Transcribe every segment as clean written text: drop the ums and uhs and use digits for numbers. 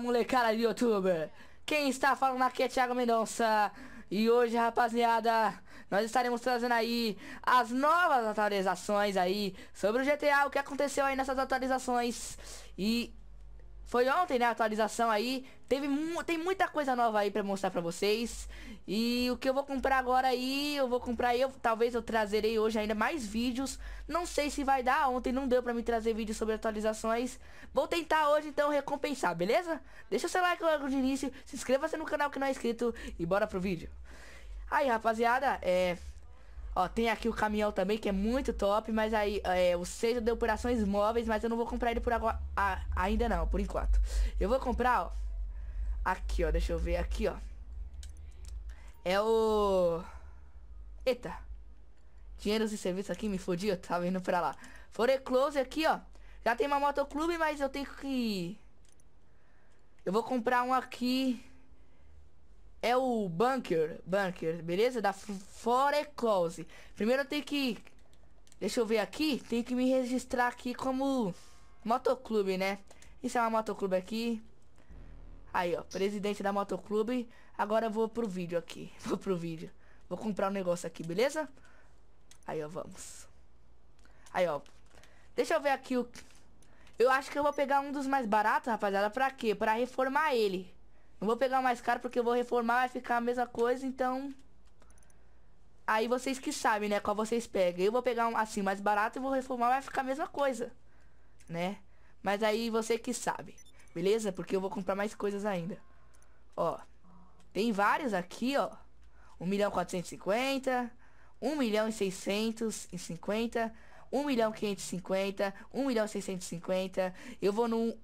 molecada do YouTube, quem está falando aqui é Thiago Mendonça. E hoje, rapaziada, nós estaremos trazendo aí as novas atualizações aí sobre o GTA, o que aconteceu aí nessas atualizações. E foi ontem, né, a atualização aí. Tem muita coisa nova aí pra mostrar pra vocês. E o que eu vou comprar agora aí, talvez eu trazerei hoje ainda mais vídeos. Não sei se vai dar, ontem não deu pra me trazer vídeos sobre atualizações. Vou tentar hoje então recompensar, beleza? Deixa o seu like logo de início, se inscreva-se no canal que não é inscrito e bora pro vídeo. Aí, rapaziada, ó, tem aqui o caminhão também, que é muito top, mas aí, o centro de operações móveis, mas eu não vou comprar ele por agora, ainda não, por enquanto. Eu vou comprar, ó, aqui, ó, deixa eu ver aqui, ó. É o... Eita. Dinheiros e serviços aqui, me fodi, eu tava indo pra lá. Foreclose aqui, ó. Já tem uma motoclube, mas eu tenho que... Eu vou comprar um aqui... É o Bunker, beleza? Da Foreclose. Primeiro eu tenho que... Deixa eu ver aqui. Tenho que me registrar aqui como motoclube, né? Isso é uma motoclube aqui. Aí, ó. Presidente da motoclube. Agora eu vou pro vídeo aqui. Vou pro vídeo. Vou comprar um negócio aqui, beleza? Aí, ó, vamos. Aí, ó. Deixa eu ver aqui o... Eu acho que eu vou pegar um dos mais baratos, rapaziada. Pra quê? Pra reformar ele. Não vou pegar o mais caro porque eu vou reformar, vai ficar a mesma coisa, então... Aí vocês que sabem, né, qual vocês pegam. Eu vou pegar um assim, mais barato e vou reformar, vai ficar a mesma coisa, né? Mas aí você que sabe, beleza? Porque eu vou comprar mais coisas ainda. Ó, tem vários aqui, ó. 1.450.000, 1.650.000, 1.550.000, 1.650.000. Eu vou no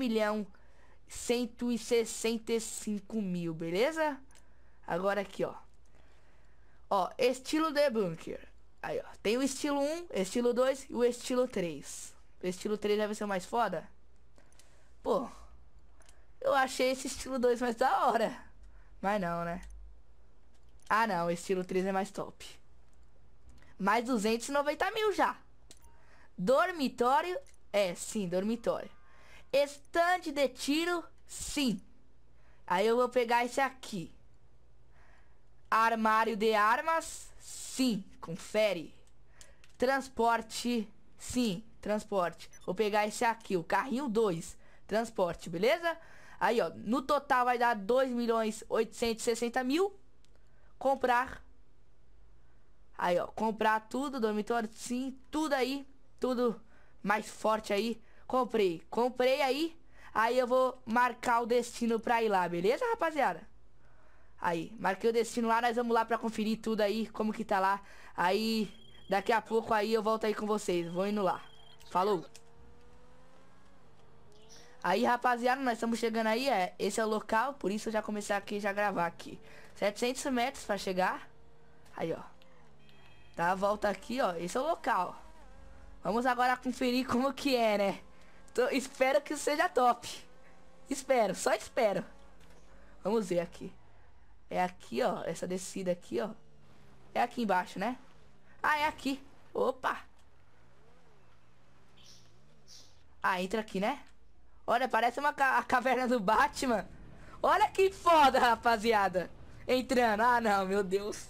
1.165.000, beleza? Agora aqui, ó. Ó, estilo de bunker. Aí, ó. Tem o estilo 1, estilo 2 e o estilo 3. O estilo 3 deve ser o mais foda. Pô, eu achei esse estilo 2 mais da hora. Mas não, né? Ah, não. O estilo 3 é mais top. Mais 290.000 já. Dormitório. Sim, dormitório. Estande de tiro, sim. Aí eu vou pegar esse aqui. Armário de armas, sim. Confere. Transporte, sim. Transporte. Vou pegar esse aqui, o carrinho 2. Transporte, beleza? Aí, ó. No total vai dar 2.860.000. Comprar. Aí, ó. Comprar tudo. Dormitório, sim. Tudo aí. Tudo mais forte aí. Comprei. Comprei aí. Aí eu vou marcar o destino pra ir lá, beleza, rapaziada? Aí, marquei o destino lá, nós vamos lá pra conferir tudo aí, como que tá lá. Aí, daqui a pouco aí eu volto aí com vocês, vou indo lá. Falou! Aí, rapaziada, nós estamos chegando aí, esse é o local, por isso eu já comecei aqui, já gravar aqui. 700 metros pra chegar. Aí, ó. Dá a volta aqui, ó, esse é o local. Vamos agora conferir como que é, né? Espero que seja top. Espero, só espero. Vamos ver aqui. É aqui, ó. Essa descida aqui, ó. É aqui embaixo, né? Ah, é aqui. Opa. Ah, entra aqui, né? Olha, parece a caverna do Batman. Olha que foda, rapaziada. Entrando. Ah, não, meu Deus.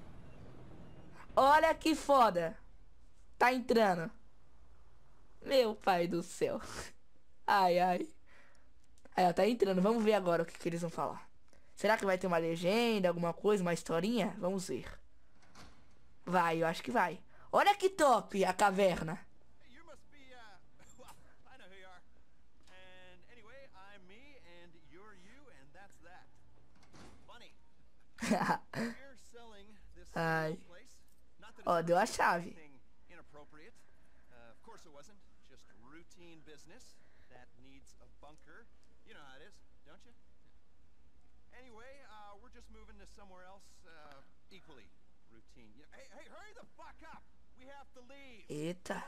Olha que foda. Tá entrando. Meu pai do céu. Ai, ai. Aí, ó, tá entrando. Vamos ver agora o que que eles vão falar. Será que vai ter uma legenda, alguma coisa, uma historinha? Vamos ver. Vai, eu acho que vai. Olha que top a caverna. Ai. Ó, deu a chave. Eita.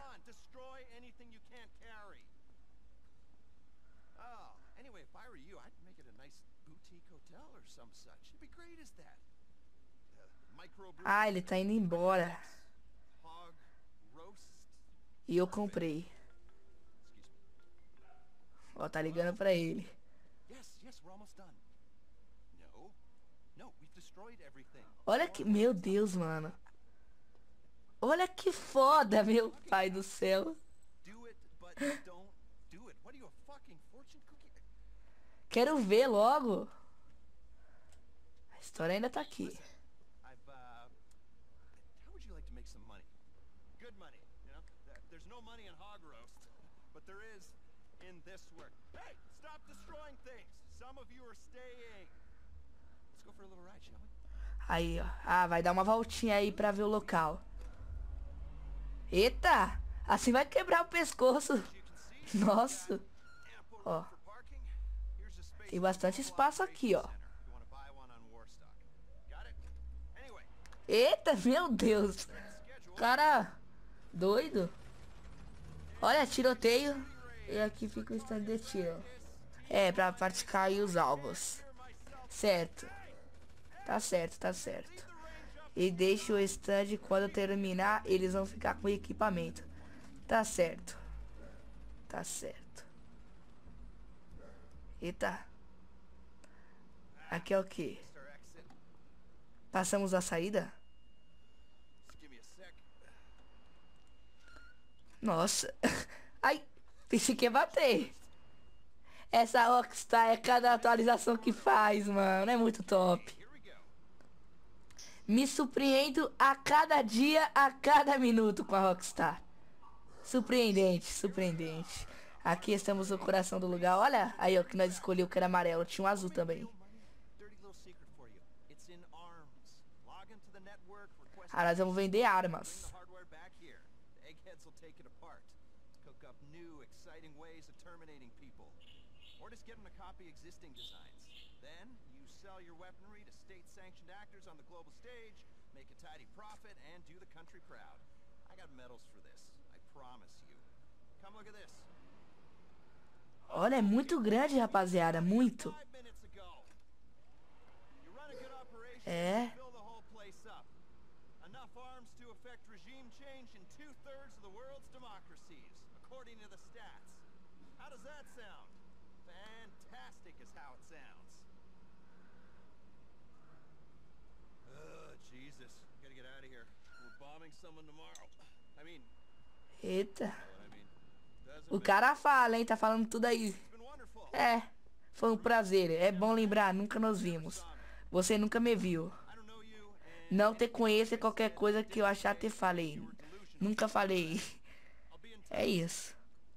Ah, ele tá indo embora. E eu comprei. Ó, tá ligando pra ele. Olha que... Meu Deus, mano. Olha que foda, meu pai do céu. Quero ver logo. A história ainda tá aqui. Aí, ó. Ah, vai dar uma voltinha aí pra ver o local. Eita! Assim vai quebrar o pescoço. Nossa. Ó. Tem bastante espaço aqui, ó. Eita, meu Deus. Cara doido. Olha, tiroteio. E aqui fica o stand de tiro. É, pra praticar aí os alvos. Certo. Tá certo, tá certo. E deixa o stand, quando terminar, eles vão ficar com o equipamento. Tá certo. Tá certo. Eita. Aqui é o que? Passamos a saída? Nossa. Ai, pensei que ia bater. Essa Rockstar é cada atualização que faz, mano. É muito top. Me surpreendo a cada dia, a cada minuto com a Rockstar. Surpreendente, surpreendente. Aqui estamos no coração do lugar. Olha aí, ó, que nós escolheu que era amarelo. Tinha um azul também. Ah, nós vamos vender armas. Olha, é muito grande, rapaziada, muito. É. Eita. O cara fala, hein? Tá falando tudo aí. É. Foi um prazer. É bom lembrar, nunca nos vimos. Você nunca me viu. Não te conheço e qualquer coisa que eu achar te falei. Nunca falei. É isso.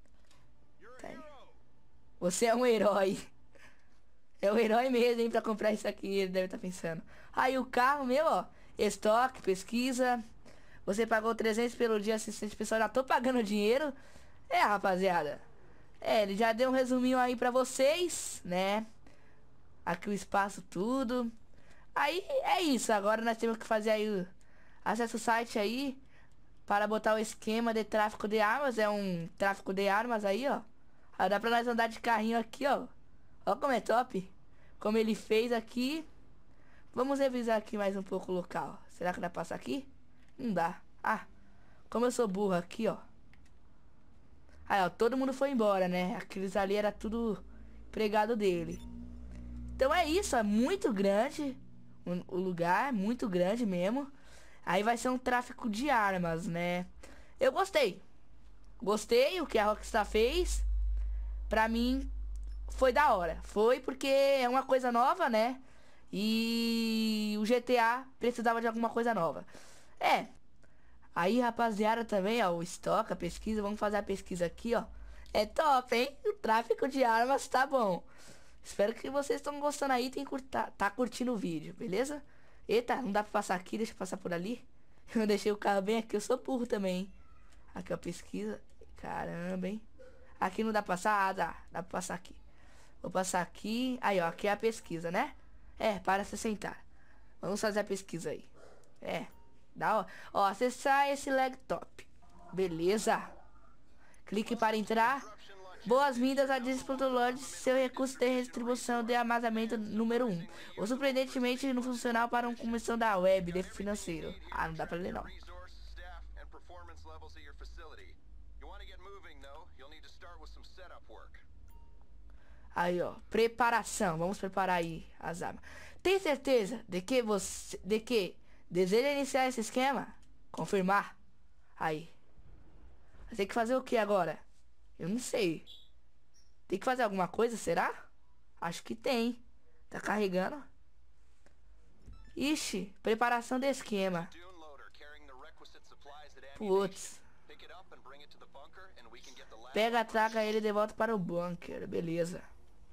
Tá aí. Você é um herói. É um herói mesmo, hein, pra comprar isso aqui. Ele deve estar pensando. Aí o carro meu, ó. Estoque, pesquisa. Você pagou 300 pelo dia assistente pessoal. Já tô pagando dinheiro. É, rapaziada. É, ele já deu um resuminho aí pra vocês, né? Aqui o espaço, tudo. Aí é isso. Agora nós temos que fazer aí o... Acesse o site aí para botar o esquema de tráfico de armas. É um tráfico de armas aí, ó. Aí dá pra nós andar de carrinho aqui, ó. Ó como é top. Como ele fez aqui. Vamos revisar aqui mais um pouco o local. Será que dá pra passar aqui? Não dá. Ah, como eu sou burro aqui, ó. Aí, ó, todo mundo foi embora, né? Aqueles ali era tudo empregado dele. Então é isso, é muito grande. O lugar é muito grande mesmo. Aí vai ser um tráfico de armas, né? Eu gostei. Gostei o que a Rockstar fez. Pra mim, foi da hora. Foi porque é uma coisa nova, né? E o GTA precisava de alguma coisa nova. É. Aí, rapaziada, também, ó, o estoque, a pesquisa. Vamos fazer a pesquisa aqui, ó. É top, hein? O tráfico de armas tá bom. Espero que vocês estão gostando aí e tá curtindo o vídeo, beleza? Eita, não dá pra passar aqui, deixa eu passar por ali. Eu deixei o carro bem aqui, eu sou burro também, hein? Aqui, ó, pesquisa. Caramba, hein? Aqui não dá pra passar? Ah, dá pra passar aqui. Vou passar aqui. Aí, ó, aqui é a pesquisa, né? É, para se sentar. Vamos fazer a pesquisa aí. É, dá, ó, acessar esse laptop. Beleza. Clique para entrar. Boas-vindas a Disputa seu recurso de distribuição de armazenamento número 1. Ou surpreendentemente não funcional para uma comissão da web de financeiro. Ah, não dá pra ler não. Aí, ó, preparação. Vamos preparar aí as armas. Tem certeza de que deseja iniciar esse esquema? Confirmar. Aí. Tem que fazer o que agora? Eu não sei. Tem que fazer alguma coisa, será? Acho que tem. Tá carregando. Ixi, preparação do esquema. Putz. Pega, traga ele de volta para o bunker. Beleza.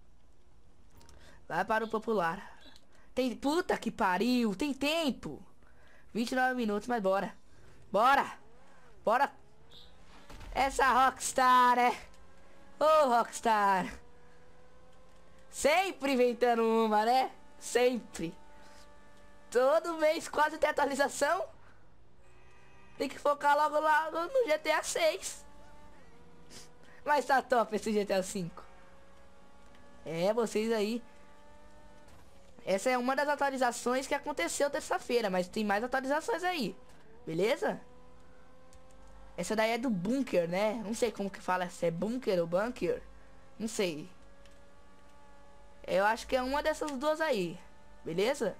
Vai para o popular. Tem... Puta que pariu. Tem tempo. 29 minutos, mas bora. Bora. Bora. Essa Rockstar, né? Ô, Rockstar. Sempre inventando uma, né? Sempre. Todo mês quase tem atualização. Tem que focar logo lá no GTA 6. Mas tá top esse GTA 5. É, vocês aí. Essa é uma das atualizações que aconteceu terça-feira. Mas tem mais atualizações aí. Beleza? Essa daí é do bunker, né? Não sei como que fala. Se é bunker ou bunker. Não sei. Eu acho que é uma dessas duas aí. Beleza?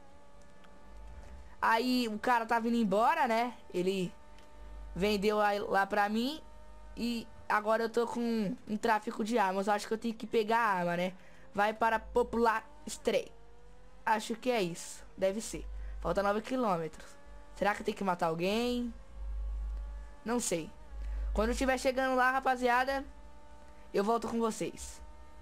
Aí o cara tá vindo embora, né? Ele vendeu lá pra mim. E agora eu tô com um tráfico de armas. Eu acho que eu tenho que pegar a arma, né? Vai para Popular Stray. Acho que é isso. Deve ser. Falta 9 quilômetros. Será que eu tenho que matar alguém? Não sei. Quando eu estiver chegando lá, rapaziada, eu volto com vocês.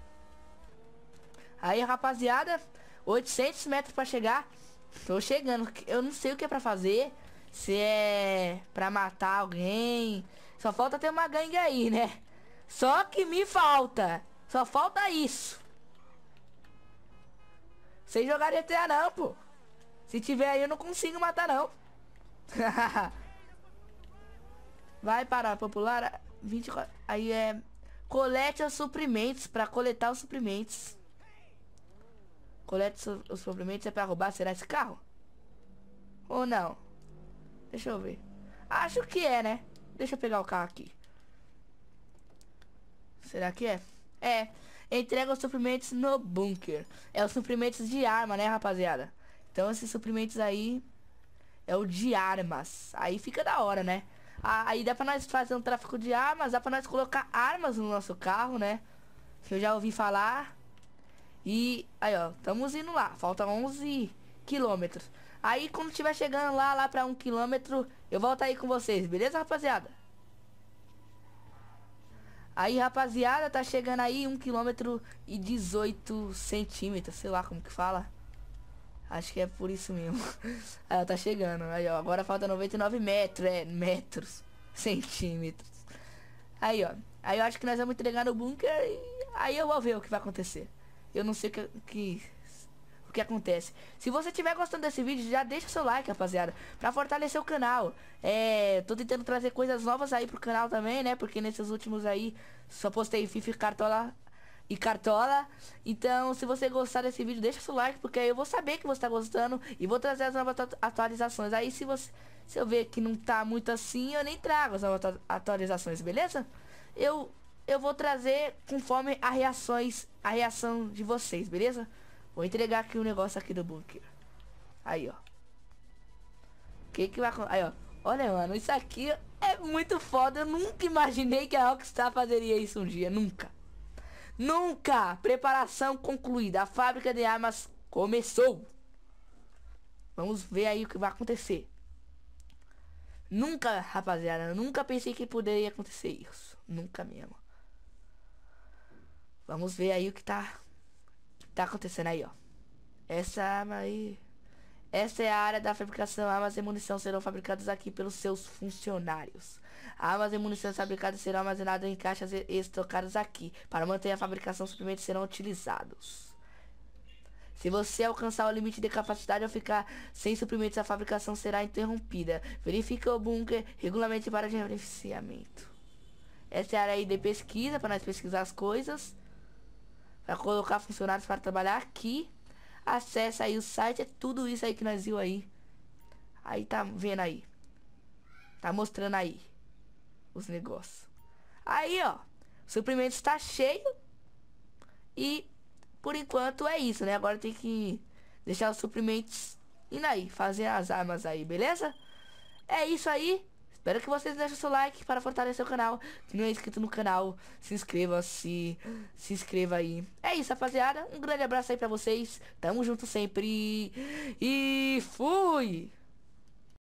Aí, rapaziada, 800 metros pra chegar. Tô chegando. Eu não sei o que é pra fazer. Se é pra matar alguém. Só falta ter uma gangue aí, né? Só que me falta. Só falta isso. Sem jogar GTA não, pô. Se tiver aí eu não consigo matar não. Vai para popular 24. Aí é colete os suprimentos. Pra coletar os suprimentos. Colete os suprimentos é pra roubar. Será esse carro? Ou não? Deixa eu ver. Acho que é, né? Deixa eu pegar o carro aqui. Será que é? É. Entrega os suprimentos no bunker. É os suprimentos de arma, né, rapaziada? Então esses suprimentos aí é o de armas. Aí fica da hora, né? Aí dá pra nós fazer um tráfico de armas. Dá pra nós colocar armas no nosso carro, né? Que eu já ouvi falar. E aí, ó, estamos indo lá. Falta 11 quilômetros. Aí quando estiver chegando lá pra 1 quilômetro, eu volto aí com vocês, beleza, rapaziada? Aí, rapaziada, tá chegando aí 1 quilômetro e 18 centímetros. Sei lá como que fala. Acho que é por isso mesmo. Aí, ó, tá chegando. Aí, ó, agora falta 99 metros. É, metros. Centímetros. Aí, ó. Aí eu acho que nós vamos entregar no bunker e aí eu vou ver o que vai acontecer. Eu não sei o que acontece. Se você estiver gostando desse vídeo, já deixa seu like, rapaziada, pra fortalecer o canal. Tô tentando trazer coisas novas aí pro canal também, né? Porque nesses últimos aí só postei FIFA e Cartola. Então, se você gostar desse vídeo, deixa seu like, porque aí eu vou saber que você tá gostando e vou trazer as novas atualizações. Aí se eu ver que não tá muito assim, eu nem trago as novas atualizações, beleza? Eu vou trazer conforme a reação de vocês, beleza? Vou entregar aqui o negócio aqui do bunker. Aí, ó. Que vai... Aí, ó. Olha, mano, isso aqui é muito foda. Eu nunca imaginei que a Rockstar fazeria isso um dia. Nunca. Nunca. Preparação concluída. A fábrica de armas começou. Vamos ver aí o que vai acontecer. Nunca, rapaziada. Eu nunca pensei que poderia acontecer isso. Nunca mesmo. Vamos ver aí o que tá acontecendo aí, ó. Essa arma aí. Essa é a área da fabricação. Armas e munição serão fabricadas aqui pelos seus funcionários. Armas e munições fabricadas serão armazenadas em caixas e estocadas aqui. Para manter a fabricação, suprimentos serão utilizados. Se você alcançar o limite de capacidade ou ficar sem suprimentos, a fabricação será interrompida. Verifique o bunker regularmente para gerenciamento. Essa é a área aí de pesquisa, para nós pesquisar as coisas. Para colocar funcionários para trabalhar aqui. Acesse aí o site. É tudo isso aí que nós viu aí. Aí tá vendo aí. Tá mostrando aí os negócios. Aí, ó. O suprimento está cheio. E por enquanto é isso, né? Agora tem que deixar os suprimentos indo aí, fazer as armas aí, beleza? É isso aí. Espero que vocês deixem o seu like para fortalecer o canal. Se não é inscrito no canal, se inscreva, se inscreva aí. É isso, rapaziada. Um grande abraço aí pra vocês. Tamo junto sempre. E fui!